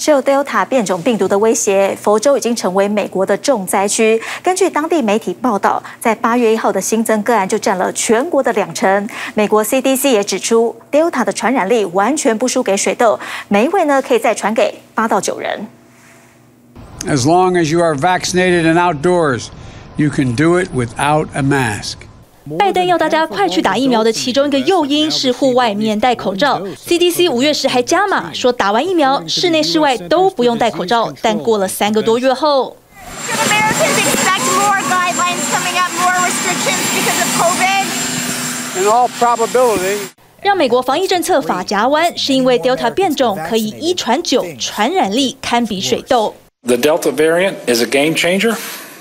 受 Delta 变种病毒的威胁，佛州已经成为美国的重灾区。根据当地媒体报道，在8月1号的新增个案就占了全国的2成。美国 CDC 也指出 ，Delta 的传染力完全不输给水痘，每一位呢可以再传给8到9人。 As long as you are vaccinated and outdoors, you can do it without a mask. 拜登要大家快去打疫苗的其中一个诱因是户外免戴口罩。CDC 5月10还加码说，打完疫苗，室内室外都不用戴口罩。但过了3个多月后， Should Americans expect more guidelines coming up, more restrictions because of COVID? In all probability. 让美国防疫政策发夹弯，是因为 Delta 变种可以1传9，传染力堪比水痘。 The Delta variant is a game changer.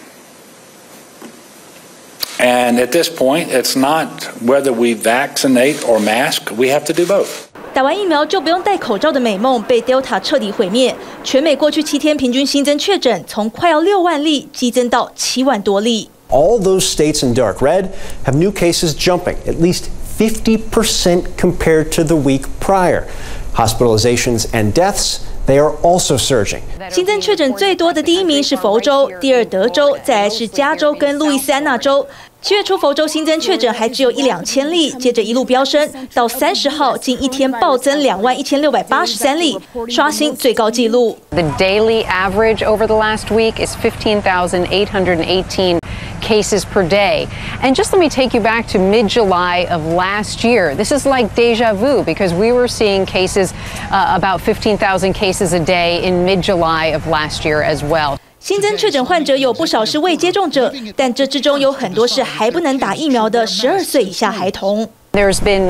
And at this point, it's not whether we vaccinate or mask. We have to do both. 打完疫苗就不用戴口罩的美梦被 Delta 彻底毁灭。全美过去7天平均新增确诊从快要6万例激增到7万多例。 All those states in dark red have new cases jumping at least 50% compared to the week prior. Hospitalizations and deaths, they are also surging. 新增确诊最多的第1名是佛州，第2德州，再来是加州跟路易斯安那州。7月初，佛州新增确诊还只有1-2千例，接着一路飙升，到30号竟一天暴增21683例，刷新最高纪录。 The daily average over the last week is 15,818 cases per day. And just let me take you back to mid-July of last year. This is like deja vu because we were seeing cases about 15,000 cases a day in mid-July of last year as well. 新增确诊患者有不少是未接种者，但这之中有很多是还不能打疫苗的12岁以下孩童。 There's been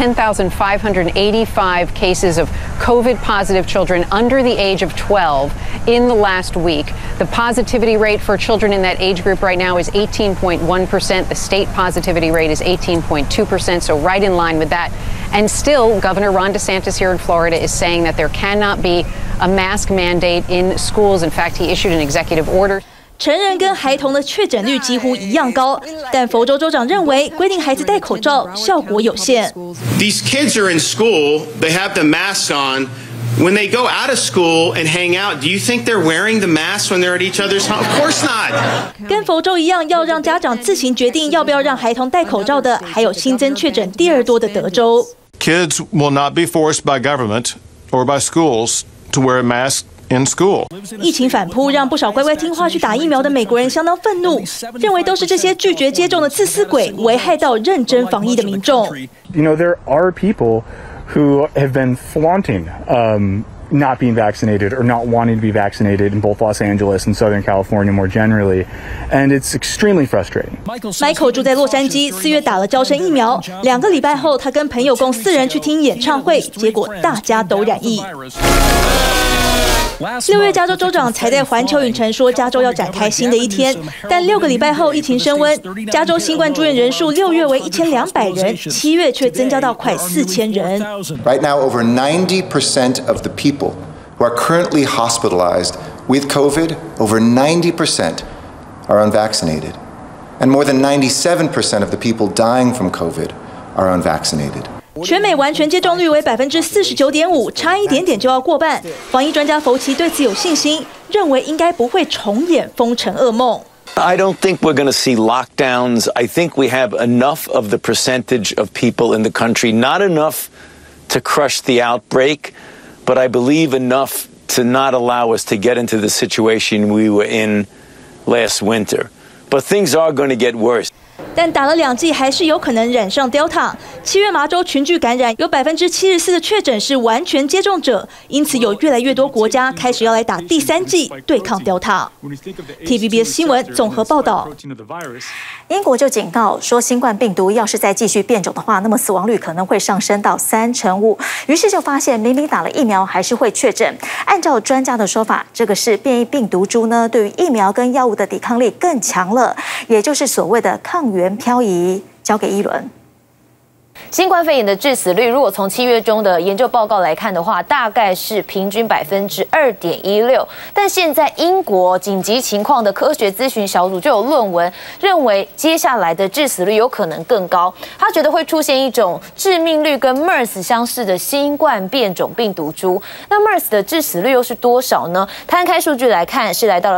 10,585 cases of COVID-positive children under the age of 12 in the last week. The positivity rate for children in that age group right now is 18.1%. The state positivity rate is 18.2%, so right in line with that. And still, Governor Ron DeSantis here in Florida is saying that there cannot be a mask mandate in schools. In fact, he issued an executive order. 成人跟孩童的确诊率几乎一样高，但佛州州长认为规定孩子戴口罩效果有限。 These kids are in school, they have the masks on. When they go out of school and hang out, do you think they're wearing the masks when they're at each other's home? Of course not. 跟佛州一样，要让家长自行决定要不要让孩童戴口罩的，还有新增确诊第2多的德州。 Kids will not be forced by government or by schools to wear a mask in school. 疫情反扑，让不少乖乖听话去打疫苗的美国人相当愤怒，认为都是这些拒绝接种的自私鬼，危害到认真防疫的民众。 You know, there are people who have been flaunting not being vaccinated or not wanting to be vaccinated in both Los Angeles and Southern California more generally, and it's extremely frustrating. Michael 住在洛杉矶，4月打了胶生疫苗，2个礼拜后，他跟朋友共4人去听演唱会，结果大家都染疫。6月，加州州长才在环球影城说，加州要展开新的一天，但6个礼拜后疫情升温，加州新冠住院人数6月为1200人，7月却增加到快4000人。 Right now, over 90% of the people who are currently hospitalized with COVID, over 90% are unvaccinated, and more than 97% of the people dying from COVID are unvaccinated. 全美完全接种率为49.5%，差一点点就要过半。防疫专家福奇对此有信心，认为应该不会重演封城噩梦。 I don't think we're going to see lockdowns. I think we have enough of the percentage of people in the country, not enough to crush the outbreak, but I believe enough to not allow us to get into the situation we were in last winter. But things are going to get worse. 但打了2剂还是有可能染上 Delta。7月麻州群聚感染，有74%的确诊是完全接种者，因此有越来越多国家开始要来打第3剂对抗 Delta。TVBS 新闻综合报道。 英国就警告说，新冠病毒要是再继续变种的话，那么死亡率可能会上升到35%。于是就发现，明明打了疫苗还是会确诊。按照专家的说法，这个是变异病毒株呢，对于疫苗跟药物的抵抗力更强了，也就是所谓的抗原漂移。交给一轮。 新冠肺炎的致死率，如果从7月中的研究报告来看的话，大概是平均2.16%。但现在英国紧急情况的科学咨询小组就有论文认为，接下来的致死率有可能更高。他觉得会出现一种致命率跟 MERS 相似的新冠变种病毒株。那 MERS 的致死率又是多少呢？摊开数据来看，是来到了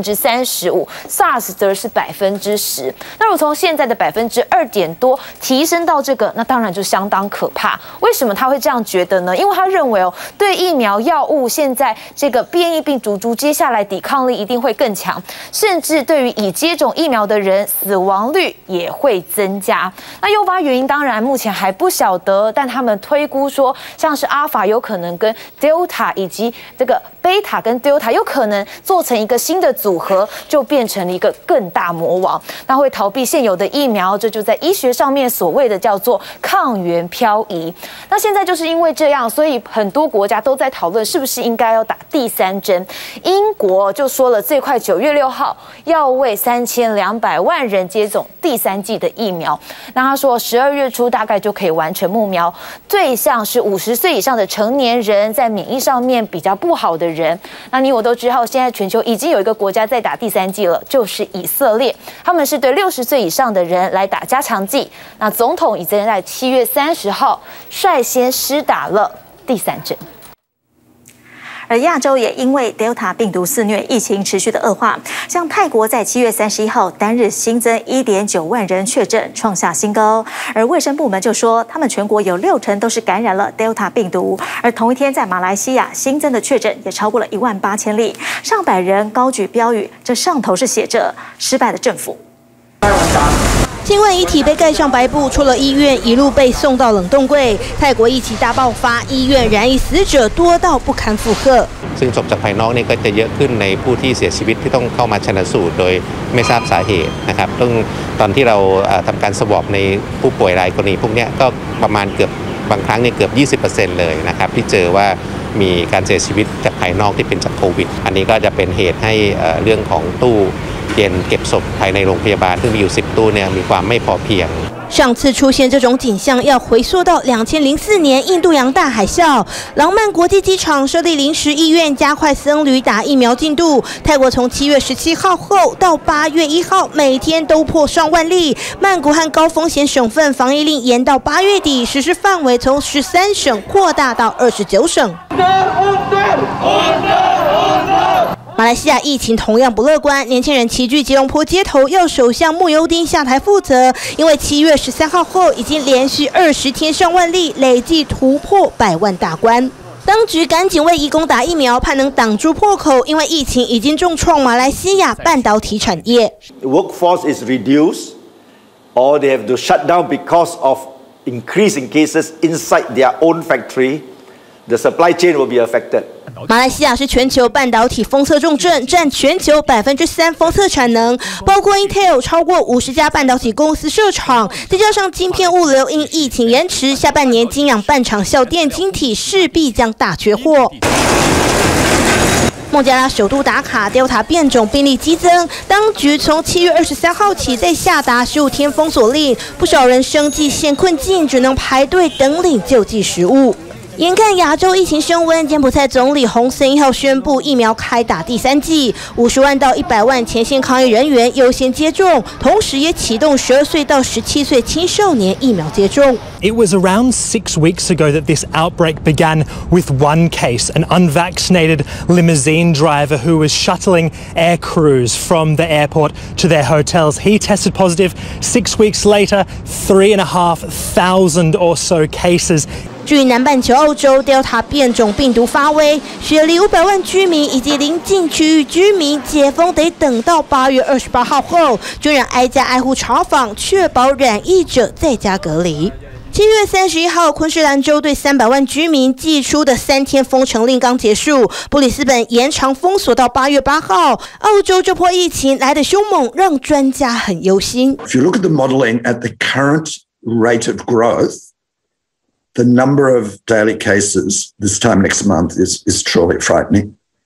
35%，SARS 则是10%。那如果从现在的2%点多提升到这个，那当然就相当可怕。为什么他会这样觉得呢？因为他认为对疫苗药物现在这个变异病毒株接下来抵抗力一定会更强，甚至对于已接种疫苗的人死亡率也会增加。那诱发原因当然目前还不晓得，但他们推估说，像是阿尔法有可能跟 Delta 以及这个贝塔跟 Delta 有可能做成一个新的组合，就变成了一个更大魔王。那会逃避现有的疫苗，这就在医学上面所谓的叫做抗原漂移。那现在就是因为这样，所以很多国家都在讨论是不是应该要打第3针。英国就说了，最快9月6号要为3200万人接种第3剂的疫苗。那他说12月初大概就可以完成目标，对象是50岁以上的成年人，在免疫上面比较不好的人。那你我都知道，现在全球已经有一个国家在打第3剂了，就是以色列，他们是对60岁以上的人来打加强剂。那总统已经在7月30号率先施打了第3针。 而亚洲也因为 Delta 病毒肆虐，疫情持续的恶化。像泰国在7月31号单日新增1.9万人确诊，创下新高。而卫生部门就说，他们全国有60%都是感染了 Delta 病毒。而同一天，在马来西亚新增的确诊也超过了18000例，上百人高举标语，这上头是写着“失败的政府”。 新冠遗体被盖上白布，出了医院，一路被送到冷冻柜。泰国疫情大爆发，医院染疫死者多到不堪负荷。 ซึ่งศพจากภายนอกนี่ก็จะเยอะขึ้นในผู้ที่เสียชีวิตที่ต้องเข้ามาชันสูตรโดยไม่ทราบสาเหตุนะครับตอนที่เราทำการสวอปในผู้ป่วยรายกรณีพวกนี้ก็ประมาณเกือบบางครั้งเนี่ยเกือบ 20% เลยนะครับที่เจอว่ามีการเสียชีวิตจากภายนอกที่เป็นจากโควิดอันนี้ก็จะเป็นเหตุให้เรื่องของตู้เย็นเก็บศพภายในโรงพยาบาลซึ่งมีอยู่10ตู้เนี่ยมีความไม่พอเพียง上次出现这种景象，要回溯到2004年印度洋大海啸。廊曼国际机场设立临时医院，加快僧侣打疫苗进度。泰国从7月17号后到8月1号，每天都破上万例。曼谷和高风险省份防疫令延到8月底，实施范围从13省扩大到29省。马来西亚疫情同样不乐观，年轻人齐聚吉隆坡街头，要首相慕尤丁下台负责。因为7月13号后已经连续20天上万例，累计突破100万大关。当局赶紧为移工打疫苗，盼能挡住破口，因为疫情已经重创马来西亚半导体产业。 Workforce is reduced, or they have to shut down because of increasing cases inside their own factory. The supply chain will be affected. 马来西亚是全球半导体封测重镇，占全球3%封测产能，包括 Intel 超过50家半导体公司设厂，再加上晶片物流因疫情延迟，下半年晶氧半场效电晶体势必将大缺货。孟加拉首都达卡 Delta 变种病例激增，当局从7月23号起再下达15天封锁令，不少人生计陷困境，只能排队等领救济食物。眼看亚洲疫情升温，柬埔寨总理洪森1号宣布疫苗开打第3剂，50万到100万前线抗疫人员优先接种，同时也启动12岁到17岁青少年疫苗接种。 It was around 6 weeks ago that this outbreak began with one case, an unvaccinated limousine driver who was shuttling air crews from the airport to their hotels. He tested positive. 6 weeks later, 3,500 or so cases. 据南半球澳洲 Delta 变种病毒发威，雪梨500万居民以及邻近区域居民解封得等到8月28号后，军人挨家挨户查访，确保染疫者在家隔离。7月31号，昆士兰州对300万居民寄出的3天封城令刚结束，布里斯本延长封锁到8月8号。澳洲这波疫情来得凶猛，让专家很忧心。 If you look at the modelling at the current rate of growth, the number of daily cases this time next month is truly frightening.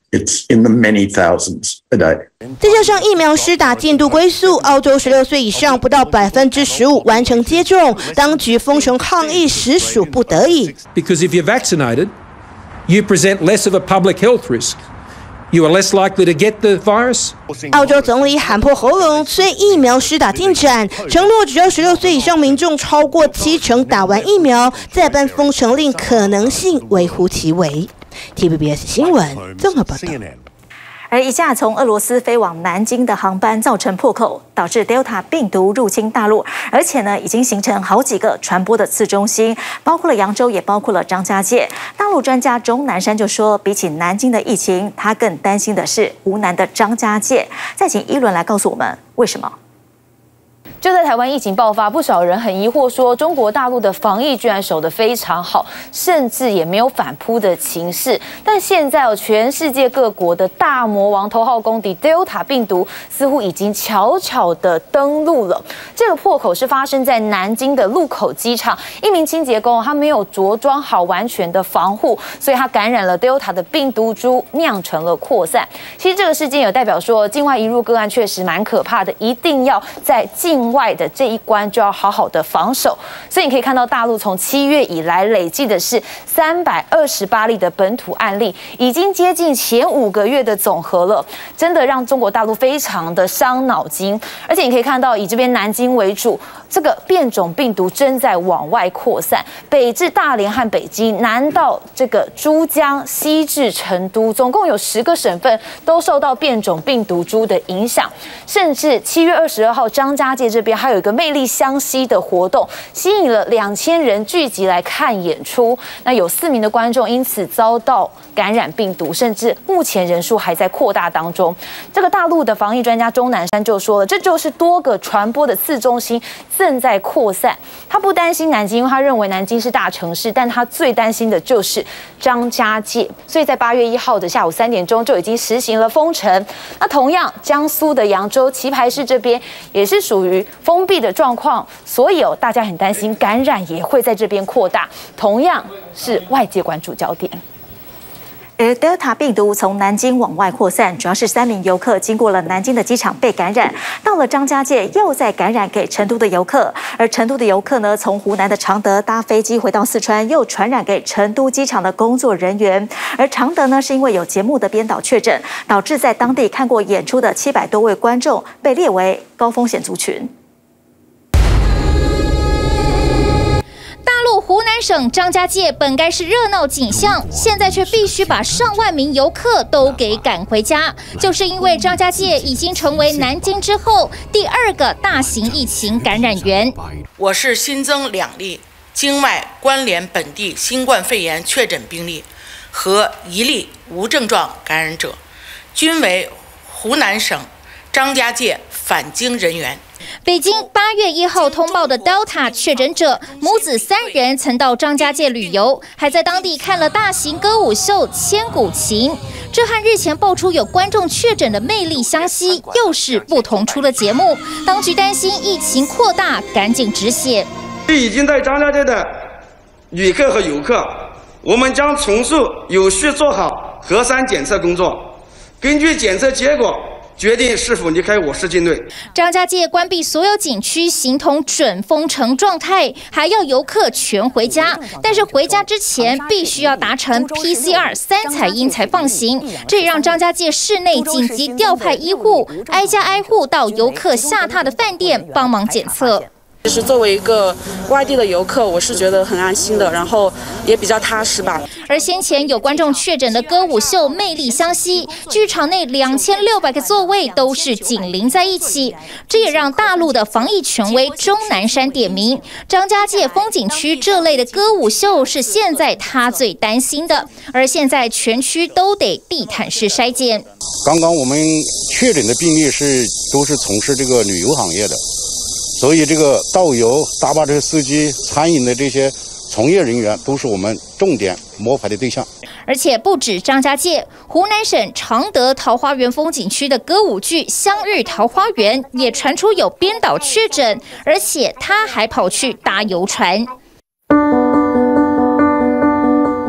It's in the many thousands a day. 再加上疫苗施打进度龟速，澳洲16岁以上不到15%完成接种，当局封城抗议实属不得已。 Because if you're vaccinated, you present less of a public health risk. You are less likely to get the virus. 澳洲总理喊破喉咙催疫苗施打进展，承诺只要16岁以上民众超过70%打完疫苗，再颁封城令可能性微乎其微。TVBS 新闻综合报道。 而一架从俄罗斯飞往南京的航班造成破口，导致 Delta 病毒入侵大陆，而且呢已经形成好几个传播的次中心，包括了扬州，也包括了张家界。大陆专家钟南山就说，比起南京的疫情，他更担心的是湖南的张家界。再请一轮来告诉我们为什么。 就在台湾疫情爆发，不少人很疑惑说，中国大陆的防疫居然守得非常好，甚至也没有反扑的情势。但现在全世界各国的大魔王头号公敌 Delta 病毒似乎已经悄悄地登陆了。这个破口是发生在南京的禄口机场，一名清洁工他没有着装好完全的防护，所以他感染了 Delta 的病毒株，酿成了扩散。其实这个事件有代表说，境外移入个案确实蛮可怕的，一定要在境外的这一关就要好好的防守。所以你可以看到，大陆从7月以来累计的是328例的本土案例，已经接近前5个月的总和了，真的让中国大陆非常的伤脑筋。而且你可以看到，以这边南京为主，这个变种病毒正在往外扩散，北至大连和北京，南到这个珠江，西至成都，总共有10个省份都受到变种病毒株的影响。甚至7月22号，张家界这边还有一个魅力湘西的活动，吸引了2000人聚集来看演出。那有4名的观众因此遭到感染病毒，甚至目前人数还在扩大当中。这个大陆的防疫专家钟南山就说了，这就是多个传播的次中心正在扩散。他不担心南京，因为他认为南京是大城市，但他最担心的就是张家界。所以在8月1号的下午3点钟就已经实行了封城。那同样，江苏的扬州棋牌室这边也是属于封闭的状况，所以大家很担心感染也会在这边扩大，同样是外界关注焦点。 而 Delta 病毒从南京往外扩散，主要是3名游客经过了南京的机场被感染，到了张家界又再感染给成都的游客，而成都的游客呢，从湖南的常德搭飞机回到四川，又传染给成都机场的工作人员。而常德呢，是因为有节目的编导确诊，导致在当地看过演出的700多位观众被列为高风险族群。 湖南省张家界本该是热闹景象，现在却必须把上万名游客都给赶回家，就是因为张家界已经成为南京之后第2个大型疫情感染源。 我市新增2例境外关联本地新冠肺炎确诊病例和1例无症状感染者，均为湖南省张家界返京人员。 北京8月1号通报的 Delta 确诊者，母子3人曾到张家界旅游，还在当地看了大型歌舞秀《千古情》。这和日前爆出有观众确诊的魅力湘西又是不同出的节目。当局担心疫情扩大，赶紧止血。 已经在张家界的旅客和游客，我们将从速有序做好核酸检测工作，根据检测结果决定是否离开我市境内。 张家界关闭所有景区，形同准封城状态，还要游客全回家。但是回家之前必须要达成 PCR 3采阴才放行。这也让张家界市内紧急调派医护，挨家挨户到游客下榻的饭店帮忙检测。 其实作为一个外地的游客，我是觉得很安心的，然后也比较踏实吧。 而先前有观众确诊的歌舞秀《魅力湘西》，剧场内2600个座位都是紧邻在一起，这也让大陆的防疫权威钟南山点名，张家界风景区这类的歌舞秀是现在他最担心的。而现在全区都得地毯式筛检。 刚刚我们确诊的病例都是从事这个旅游行业的。所以这个导游、大巴车司机、餐饮的这些从业人员都是我们重点摸排的对象。 而且不止张家界，湖南省常德桃花源风景区的歌舞剧《相遇桃花源》也传出有编导确诊，而且他还跑去搭游船。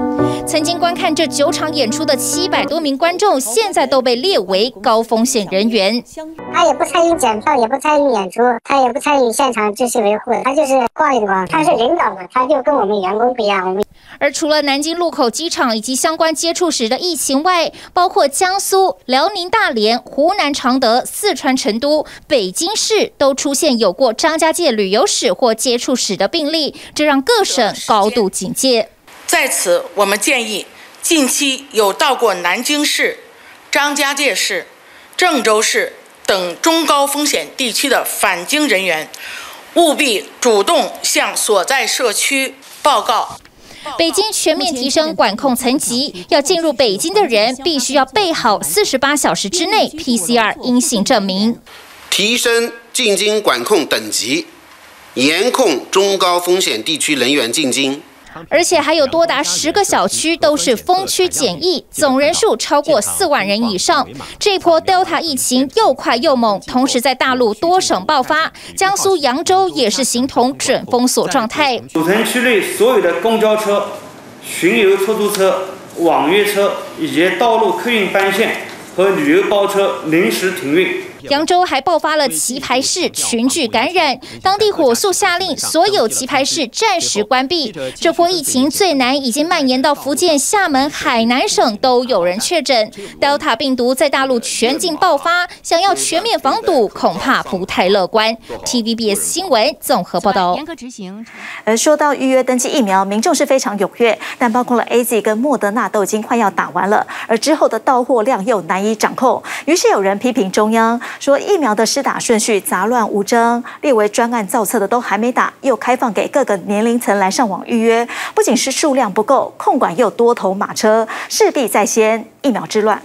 曾经观看这9场演出的700多名观众，现在都被列为高风险人员。 他也不参与检票，也不参与演出，他也不参与现场秩序维护，他就是挂一光。他是领导嘛，他就跟我们员工不一样。 而除了南京禄口机场以及相关接触史的疫情外，包括江苏、辽宁大连、湖南常德、四川成都、北京市都出现有过张家界旅游史或接触史的病例，这让各省高度警戒。 在此，我们建议近期有到过南京市、张家界市、郑州市等中高风险地区的返京人员，务必主动向所在社区报告。 北京全面提升管控层级，要进入北京的人必须要备好48小时之内 PCR 阴性证明。 提升进京管控等级，严控中高风险地区人员进京。 而且还有多达10个小区都是封区检疫，总人数超过4万人以上。这一波 Delta 疫情又快又猛，同时在大陆多省爆发，江苏扬州也是形同准封锁状态。 主城区内所有的公交车、巡游出租车、网约车以及道路客运班线和旅游包车临时停运。 扬州还爆发了棋牌室群聚感染，当地火速下令所有棋牌室暂时关闭。这波疫情最难已经蔓延到福建、厦门、海南省都有人确诊。Delta 病毒在大陆全境爆发，想要全面防堵恐怕不太乐观。TVBS 新闻综合报道。 而说到预约登记疫苗，民众是非常踊跃，但包括了 AZ 跟莫德纳都已经快要打完了，而之后的到货量又难以掌控。于是有人批评中央，说疫苗的施打顺序杂乱无章，列为专案造册的都还没打，又开放给各个年龄层来上网预约，不仅是数量不够，控管又多头马车，势必再掀疫苗之乱。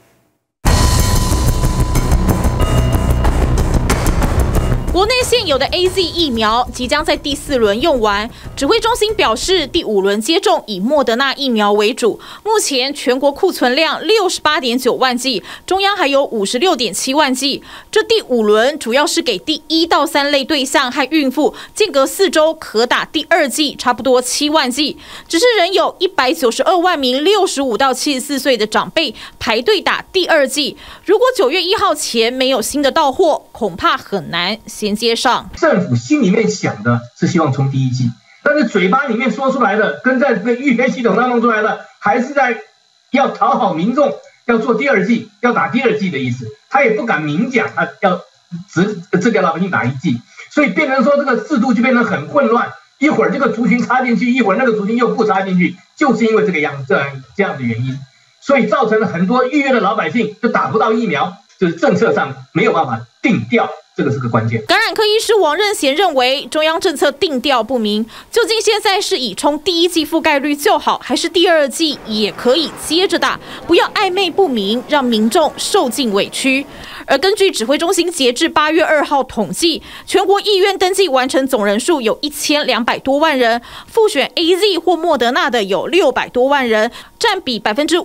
国内现有的 AZ 疫苗即将在第4轮用完，指挥中心表示，第5轮接种以莫德纳疫苗为主，目前全国库存量68.9万剂，中央还有56.7万剂。这第5轮主要是给第1到3类对象和孕妇，间隔4周可打第2剂，差不多7万剂。只是仍有192万名65到74岁的长辈排队打第2剂。如果9月1号前没有新的到货，恐怕很难衔接上。 政府心里面想的是希望冲第1剂，但是嘴巴里面说出来的，跟在预约系统上弄出来的，还是在要讨好民众，要做第2剂，要打第2剂的意思。他也不敢明讲，他要只给老百姓打1剂，所以变成说这个制度就变得很混乱，一会儿这个族群插进去，一会儿那个族群又不插进去，就是因为这样的原因，所以造成了很多预约的老百姓就打不到疫苗，就是政策上没有办法定调。这个是个关键。 感染科医师王任贤认为，中央政策定调不明，究竟现在是以冲第1剂覆盖率就好，还是第2剂也可以接着打？不要暧昧不明，让民众受尽委屈。而根据指挥中心截至8月2号统计，全国意愿登记完成总人数有1200多万人，复选 AZ 或莫德纳的有600多万人，占比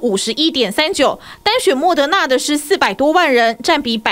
51.39%，单选莫德纳的是400多万人，占比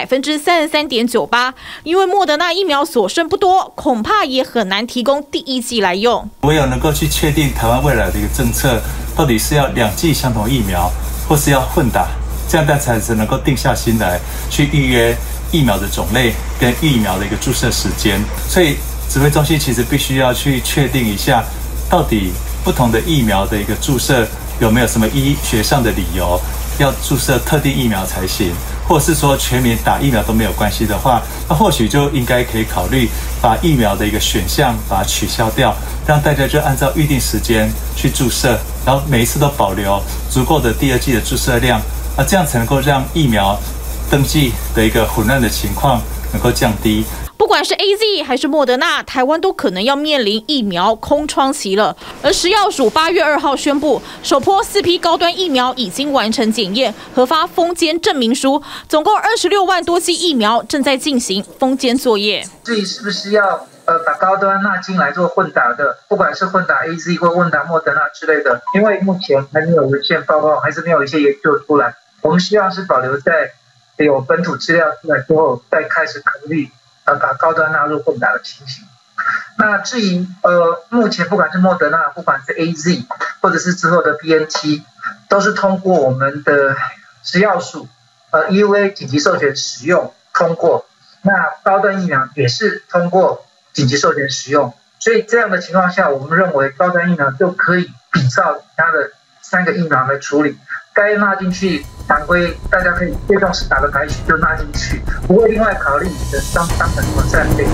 33.98%。因为莫德纳疫苗所剩不多，恐怕也很难提供第1剂来用。 唯有能够去确定台湾未来的一个政策，到底是要2剂相同疫苗，或是要混打，这样才能够定下心来去预约疫苗的种类跟疫苗的一个注射时间。所以指挥中心其实必须要去确定一下，到底不同的疫苗的一个注射有没有什么医学上的理由要注射特定疫苗才行，或是说全民打疫苗都没有关系的话，那或许就应该可以考虑把疫苗的一个选项把它取消掉，让大家就按照预定时间去注射，然后每一次都保留足够的第2剂的注射量，这样才能够让疫苗登记的一个混乱的情况能够降低。 不管是 AZ 还是莫德纳，台湾都可能要面临疫苗空窗期了。而食药署8月2号宣布，首波4批高端疫苗已经完成检验，核发封监证明书，总共26万多剂疫苗正在进行封监作业。 至于是不是要把高端纳进来做混打的，不管是混打 AZ 或混打莫德纳之类的，因为目前还没有文献报告，还是没有一些研究出来，我们希望是保留在有本土资料出来之后，再开始考虑把高端纳入混打的情形。 那至于目前不管是莫德纳，不管是 AZ， 或者是之后的 BNT， 都是通过我们的食药署EUA 紧急授权使用通过。那高端疫苗也是通过紧急授权使用，所以这样的情况下，我们认为高端疫苗就可以比照它的3个疫苗来处理，该纳进去常规大家可以被动式打的排序就纳进去，不会另外考虑你的当成什么战备。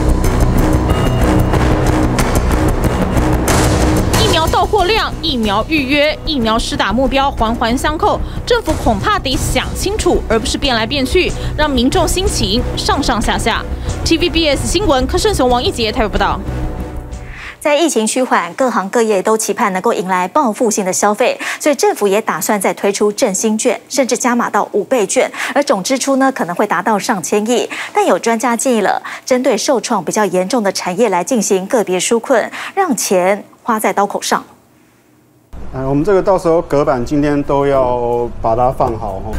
疫苗到货量、疫苗预约、疫苗施打目标环环相扣，政府恐怕得想清楚，而不是变来变去，让民众心情上上下下。TVBS 新闻柯胜雄、王一杰台北报道。 在疫情趋缓，各行各业都期盼能够迎来报复性的消费，所以政府也打算再推出振兴券，甚至加码到5倍券，而总支出呢可能会达到上千亿。但有专家建议了，针对受创比较严重的产业来进行个别纾困，让钱花在刀口上。 我们这个到时候隔板今天都要把它放好哦。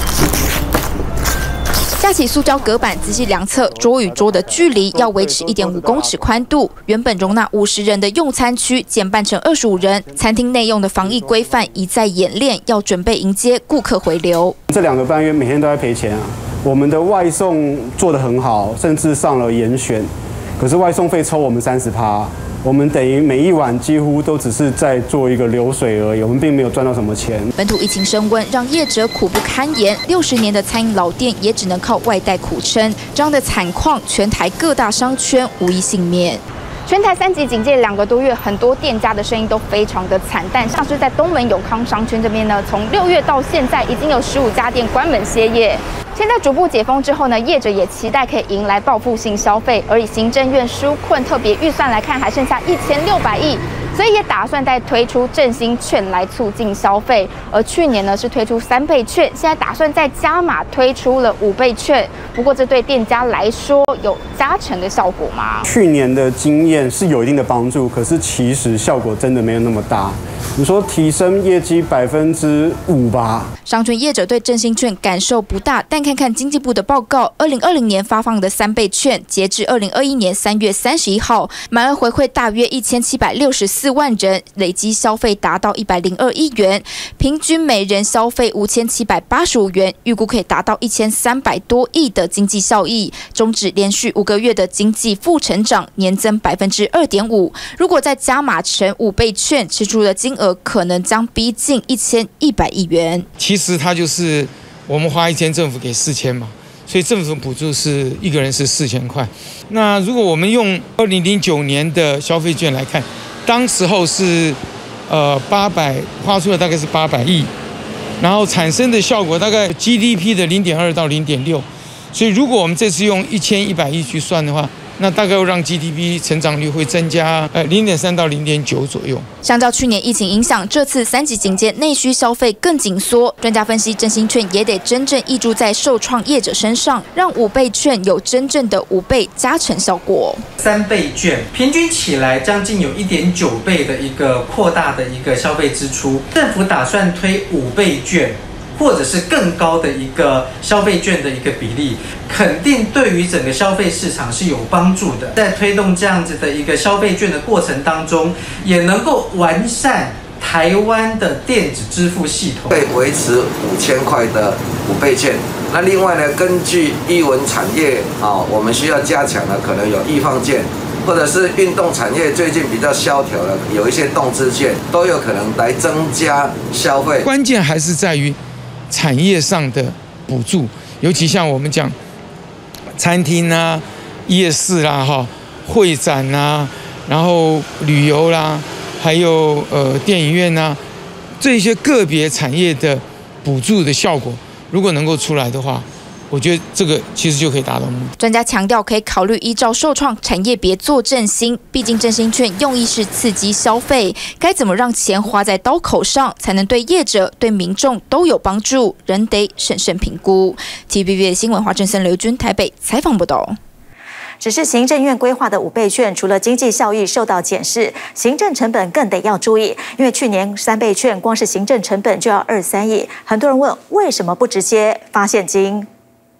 架起塑胶隔板，仔细量测桌与桌的距离，要维持1.5公尺宽度。原本容纳50人的用餐区减半成25人，餐厅内用的防疫规范一再演练，要准备迎接顾客回流。 这2个半月每天都在赔钱啊！我们的外送做得很好，甚至上了严选，可是外送费抽我们30%。我们等于每一碗几乎都只是在做一个流水而已，我们并没有赚到什么钱。 本土疫情升温，让业者苦不堪言，60年的餐饮老店也只能靠外带苦撑。这样的惨况，全台各大商圈无一幸免。全台3级警戒2个多月，很多店家的生意都非常的惨淡。像是在东门永康商圈这边呢，从6月到现在已经有15家店关门歇业。现在逐步解封之后呢，业者也期待可以迎来报复性消费，而以行政院纾困特别预算来看，还剩下1600亿。所以也打算再推出振兴券来促进消费，而去年呢是推出3倍券，现在打算再加码推出了5倍券。不过这对店家来说有加成的效果吗？ 去年的经验是有一定的帮助，可是其实效果真的没有那么大。你说提升业绩5%吧？ 商圈业者对振兴券感受不大，但看看经济部的报告，2020年发放的3倍券，截至2021年3月31号，满额回馈大约1764万人，累积消费达到102亿元，平均每人消费5785元，预估可以达到1300多亿的经济效益，终止连续5个月的经济负成长，年增2.5%。如果再加码成5倍券，支出的金额可能将逼近1100亿元。 其实它就是我们花1天，政府给4000嘛，所以政府补助是一个人是4000块。那如果我们用2009年的消费券来看，当时候是花出了大概是800亿，然后产生的效果大概 GDP 的0.2到0.6，所以如果我们这次用1100亿去算的话，那大概会让 GDP 成长率会增加0.3到0.9左右。 相较去年疫情影响，这次3级警戒内需消费更紧缩。专家分析，振兴券也得真正挹注在受创业者身上，让5倍券有真正的5倍加成效果。 3倍券平均起来将近有1.9倍的一个扩大的一个消费支出，政府打算推5倍券，或者是更高的一个消费券的一个比例，肯定对于整个消费市场是有帮助的。在推动这样子的一个消费券的过程当中，也能够完善台湾的电子支付系统， 会维持5000块的5倍券。那另外呢，根据艺文产业我们需要加强的，可能有易放券，或者是运动产业最近比较萧条的，有一些动资券，都有可能来增加消费。 关键还是在于产业上的补助，尤其像我们讲餐厅啊、夜市啦、会展啊，然后旅游啦，还有电影院啊，这些个别产业的补助的效果，如果能够出来的话，我觉得这个其实就可以达到目的。 专家强调，可以考虑依照受创产业别做振兴，毕竟振兴券用意是刺激消费，该怎么让钱花在刀口上，才能对业者、对民众都有帮助，仍得审慎评估。TVB 的新闻华正森、刘军台北采访报道。 只是行政院规划的5倍券，除了经济效益受到检视，行政成本更得要注意。因为去年3倍券光是行政成本就要23亿，很多人问为什么不直接发现金？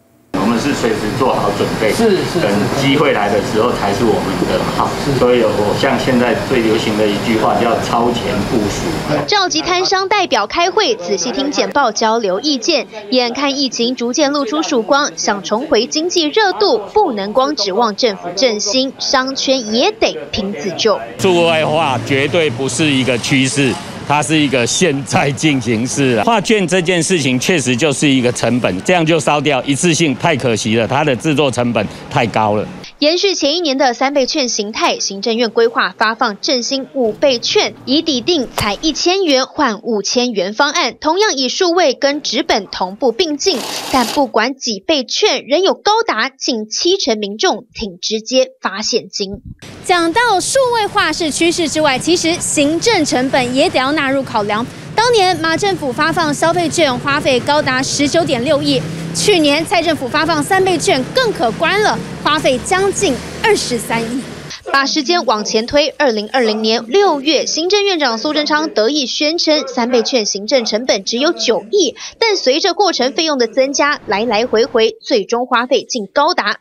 我们是随时做好准备，等机会来的时候才是我们的好。所以我像现在最流行的一句话叫超前部署。 召集摊商代表开会，仔细听简报，交流意见。眼看疫情逐渐露出曙光，想重回经济热度，不能光指望政府振兴，商圈也得拼自救。 数位化绝对不是一个趋势。它是一个现在进行式了。画卷这件事情确实就是一个成本，这样就烧掉，一次性太可惜了，它的制作成本太高了。 延续前一年的3倍券形态，行政院规划发放振兴5倍券，以抵定采1000元换5000元方案，同样以数位跟纸本同步并进。但不管几倍券，仍有高达近70%民众挺直接发现金。 讲到数位化是趋势之外，其实行政成本也得要纳入考量。当年马政府发放消费券花费高达19.6亿，去年蔡政府发放3倍券更可观了，花费将近23亿。 把时间往前推，2020年6月，行政院长苏贞昌得意宣称3倍券行政成本只有9亿，但随着过程费用的增加，来来回回，最终花费竟高达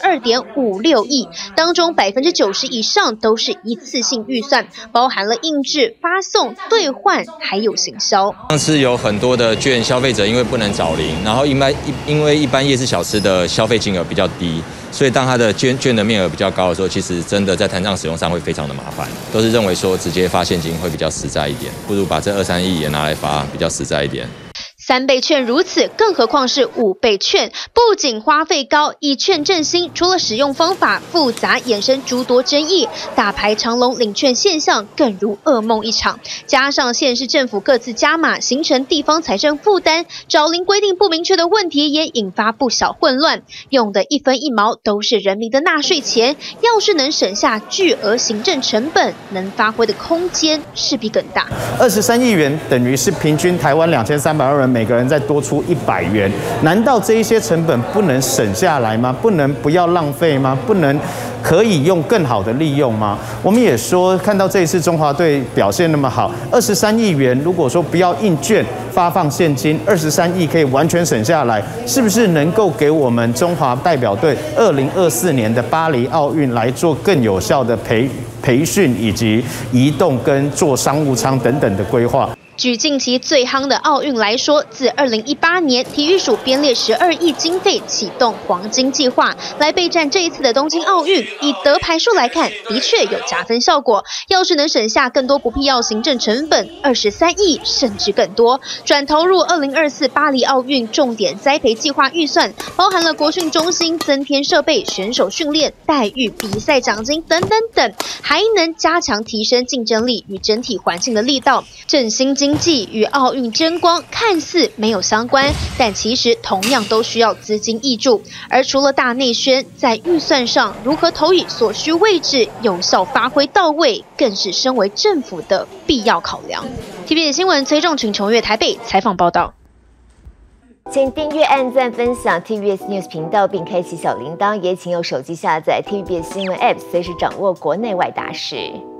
22.56亿，当中90%以上都是一次性预算，包含了印制、发送、兑换，还有行销。 上次有很多的券，消费者因为不能找零，然后因为一般夜市小吃的消费金额比较低。所以当它的券的面额比较高的时候，其实真的在摊上使用上会非常的麻烦，都是认为说直接发现金会比较实在一点，不如把这2-3亿也拿来发比较实在一点。 3倍券如此，更何况是5倍券，不仅花费高，以券振兴，除了使用方法复杂，衍生诸多争议，大排长龙领券现象更如噩梦一场。加上县市政府各自加码，形成地方财政负担，找零规定不明确的问题，也引发不小混乱。用的一分一毛都是人民的纳税钱，要是能省下巨额行政成本，能发挥的空间势必更大。 23亿元等于是平均台湾2300人。每个人再多出100元，难道这一些成本不能省下来吗？不能不要浪费吗？不能可以用更好的利用吗？我们也说，看到这一次中华队表现那么好，23亿元，如果说不要印券发放现金，23亿可以完全省下来，是不是能够给我们中华代表队2024年的巴黎奥运来做更有效的培训以及移动跟做商务舱等等的规划？ 举近期最夯的奥运来说，自2018年体育署编列12亿经费启动黄金计划，来备战这一次的东京奥运。以得牌数来看，的确有加分效果。要是能省下更多不必要行政成本，23亿甚至更多，转投入2024巴黎奥运重点栽培计划预算，包含了国训中心增添设备、选手训练、待遇、比赛奖金等等等，还能加强提升竞争力与整体环境的力道，振兴经济与奥运争光看似没有相关，但其实同样都需要资金挹注。而除了大内宣，在预算上如何投以所需位置，有效发挥到位，更是身为政府的必要考量。TVBS 新闻崔仲群、琼月台北采访报道。 请订阅、按赞、分享 TVBS News 频道，并开启小铃铛，也请用手机下载 TVBS 新闻 App， 随时掌握国内外大事。